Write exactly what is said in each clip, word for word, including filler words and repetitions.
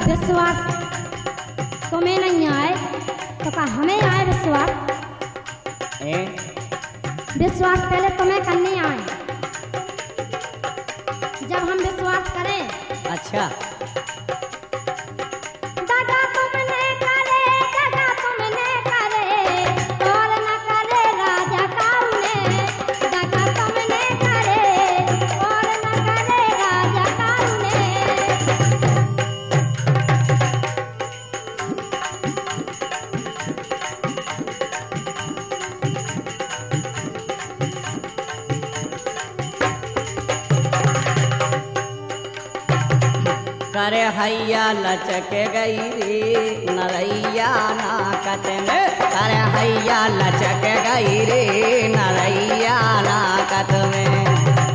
विश्वास तुम्हें नहीं आए तो क्या हमें आए विश्वास? ए? विश्वास पहले तुम्हें करने आए, जब हम विश्वास करें। अच्छा दगा तुमने करे, दगा तुमने करे, और न करे राजा काउने। दगा तुमने करे, और न करे राजा काउने। करे हैया लचक गई रे नरैया नाकत में। करे हैया लचक गई रे नरैया नाकत में।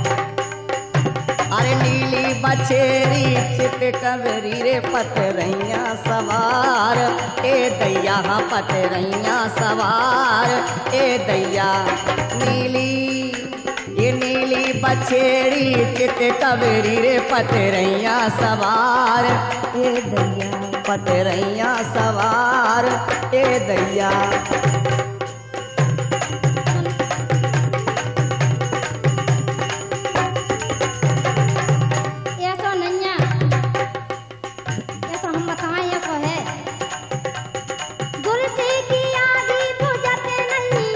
अरे नीली बछेरी चित कबरी रे पतरैया सवार ए दैया हाँ पतरैया सवार ए दैया। नीली ये नीली बछेरी चित कबरी रे पतरैया सवार ए दैया पतरैया सवार ए दैया। ऐसा नहीं है, ऐसा हम बताएं ऐसा है। गुलसी की आदि बुझते नहीं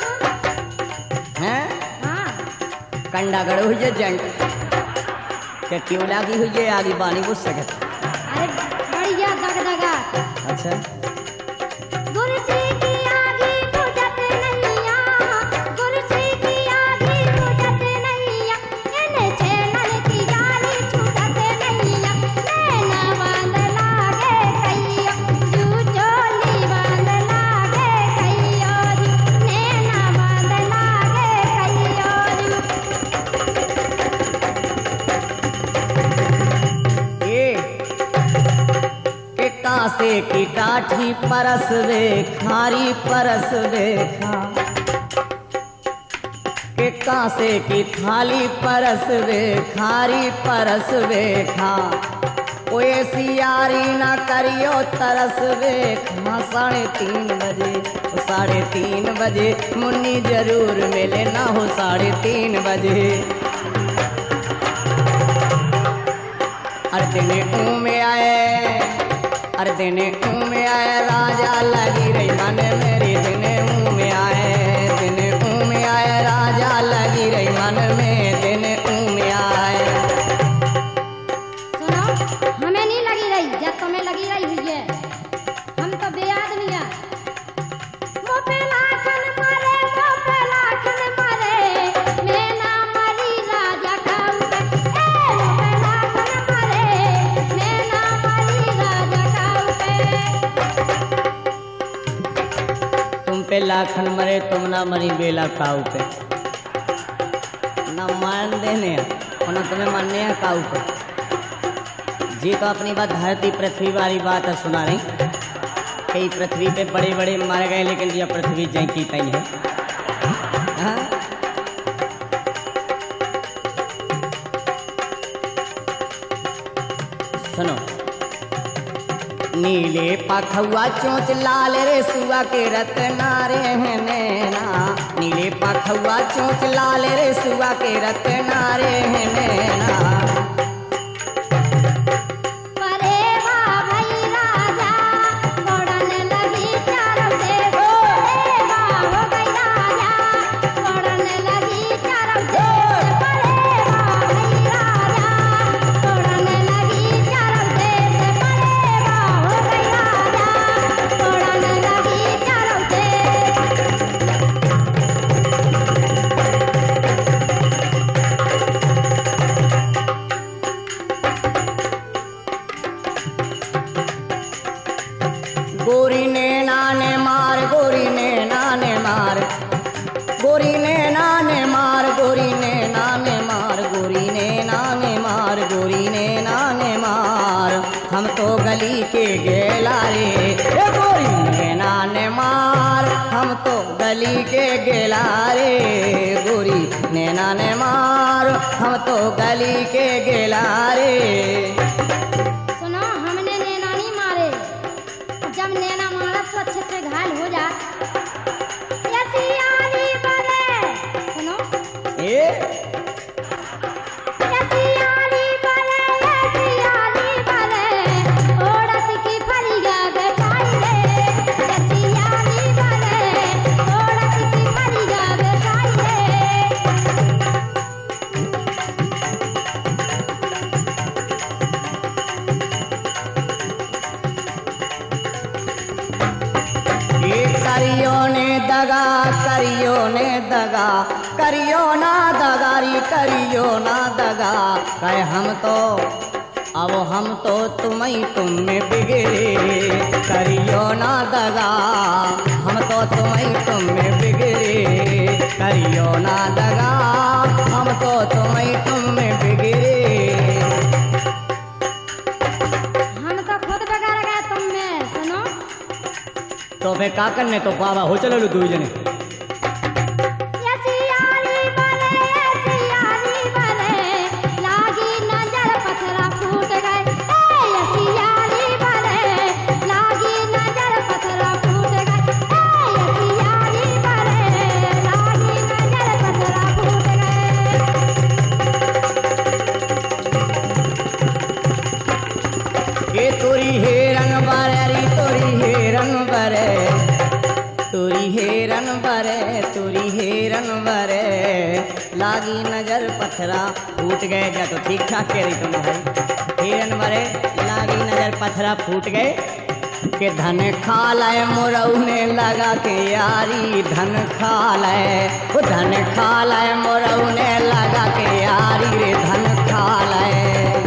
हैं कंडा गड़ हुई है जंट के क्यों लगी हुई है आगे पानी बुझ सके। अरे बढ़िया दग दगा। अच्छा गुलसी की आदि बुझते नहीं, गुलसी की आदि बुझते नहीं। इन्हें छेनल की जाली छूटते नहीं। नैना बांध लागे कहियो, जू चोली बांध लागे कहियो, नैना बांध लागे कहियो। कासे की काठी परस वे खारी परस वे खा के कासे की थाली परस वे खारी परस वे खा। ओए सियारी ना करियो तरस वे खा। साढ़े तीन बजे साढ़े तीन बजे मुन्नी जरूर मिले ना हो साढ़े तीन बजे। अरे दिन ऊ में आए अरे दिन ऊ में आए राजा लगी रही मन मेरी। दिन ऊ में आए दिन ऊ में आए राजा लगी रही मन में। दिन ऊ में आए सुनो हमें नहीं लगी रही, जब तुम्हें लगी रही हुई है। हम तो बेआदमी है। मुँह पे लाखन मारे, मुँह पे लाखन मारे, मैं ना मरी राजा काऊ पे। ए मुँह पे लाखन मारे, मैं ना मरी राजा काऊ पे। तुम पे लाखन मरे तुम ना मरी बेला काऊ पे। ना मान देने और ना तुम्हें मानने हैं काऊ पे। जी तो अपनी बात धरती पृथ्वी वाली बात है सुना रही। कई पृथ्वी पे बड़े बड़े मारे गए लेकिन यह पृथ्वी जय की तई है। हाँ? सुनो नीले पखुआ चोंच लाल रे सुआ के रतनारे हैं नैना। नीले पखुआ चोंच लाल रे सुआ के रतनारे हैं नैना। गोरी ने नाने मार गोरी ने नाने मार गोरी ने नाने मार गोरी ने नाने मार गोरी ने नाने मार गोरी ने नाने मार। हम तो गली के गेला रे ए गोरी ने नाने मार। हम तो गली के गेला रे गोरी ने नाने मार। हम तो गली के गेला रे। सुनो हमने नैना करियो ने दगा, करियो ना दगारी करियो ना दगा। कहे हम तो अब हम तो तुम्हें तुम में बिगड़े, करियो ना दगा हम तो तुम्हें तुम में बिगड़े, करियो ना दगा हम तो तुम्हें तुम में बिगड़े। हम तो खुद बिगड़ गए तुम में, सुनो। तो फिर का करने तो पावा हो चलो दो जने। तोरी हेरन बरे तोरी हेरन बरे तोरी हेरन बरे तोरी हेरन बरे लागी नजर पथरा फूट गए। जा तो ठीक ठाक कह रही तुम भाई। हेरन बरे लागी नजर पथरा फूट गए के धन खा लाए मोरऊ ने लगा के यारी, धन खा लाए वो धन खा लाए मोरऊ ने लगा के यारी रे, धन खा लाए।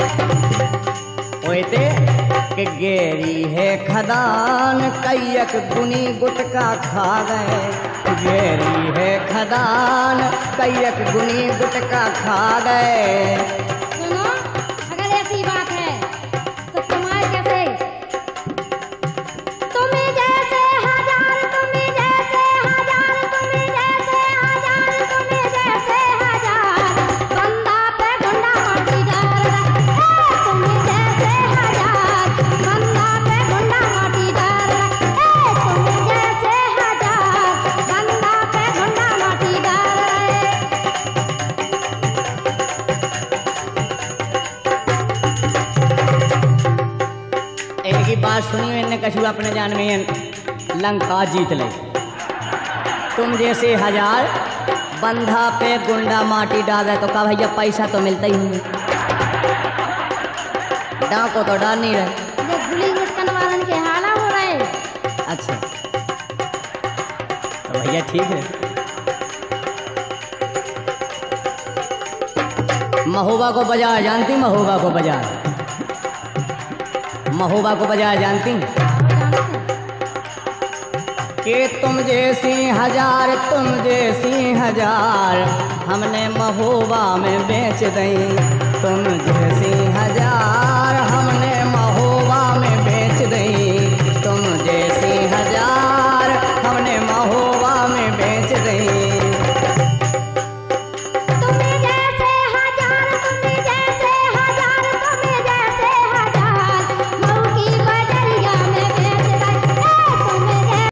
ओते के गेरी है खदान कैयक गुनी गुटका खा गए, गेरी है खदान कैयक गुनी गुटका खा गए। सुनो, अगर ऐसी बात है तो तुम्हारे कैसे तुम्हें जैसे हजार तुम्हें जैसे हजार तुम्हें जैसे हजार तुम्हें जैसे हजार बंदा पे गुंडा माटी डाल रहा है, तुम्हें जैसे हजार बंदा पे गुंडा माटी डाल रहा है, तुम्हें जैसे हजार बंदा पे गुंडा माटी डाल रहा है। एक ही बात सुनी मैंने कछु अपने जान में लंका जीत ले। तुम जैसे हजार बंधा पे गुंडा माटी डाले तो का भैया पैसा तो मिलता ही नहीं, डाको तो डाल नहीं रहे। ये गुली मुस्कन वालन के हाला हो रहे। अच्छा तो भैया ठीक है। महोबा को बाजार जानती, महोबा को बाजार, महोबा को बाजार जानती कि तुम जैसी हजार तुम जैसी हजार हमने महोबा में बेच दई, तुम जैसी हजार हमने महोबा में बेच दई।